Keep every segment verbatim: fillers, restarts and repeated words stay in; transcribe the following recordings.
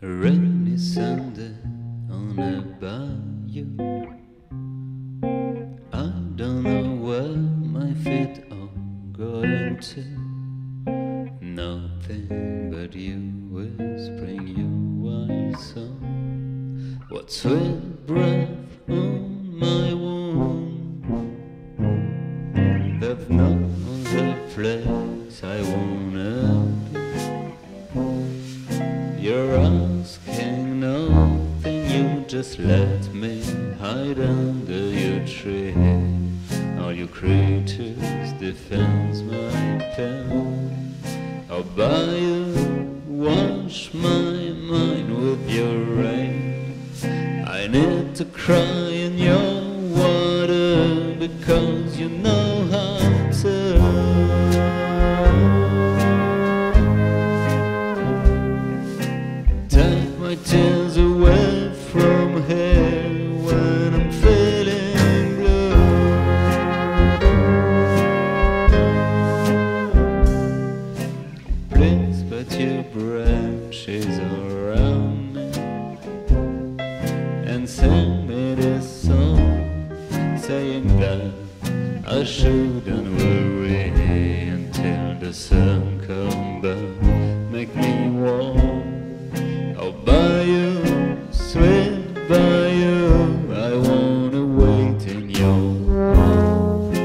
A rainy Sunday on a bayou. I don't know where my feet are going to. Nothing but you whispering your wise song. What sweet breath on my wound. There's no other place I wanna be. You're asking nothing, you just let me hide under your tree. All your creatures defends my pain. I'll buy you, wash my mind with your rain. I need to cry in your water because you know how to. Take my tears away from here when I'm feeling blue. Please put your branches around me and sing me this song, saying that I shouldn't worry until the sun comes back. Make me warm. I'll buy you, sweet bayou. I wanna wait in your arms.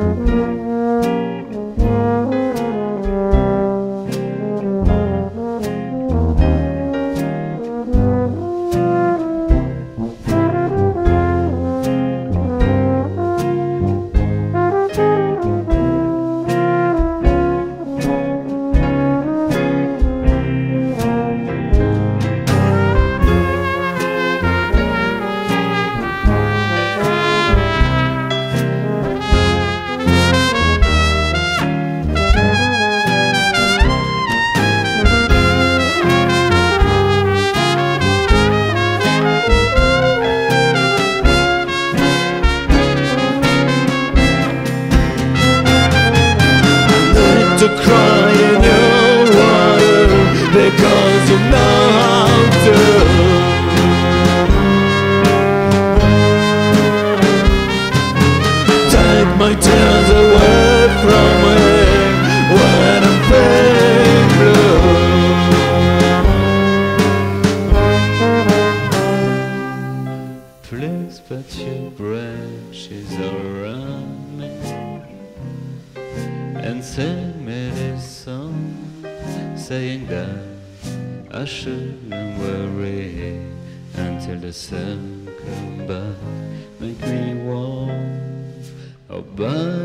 To cry in your water because you know how to. Take my tears away from me when I'm feeling blue. Please put your branches around me and sing me this song, saying that I shouldn't worry until the sun comes back. Make me warm. Oh, bye.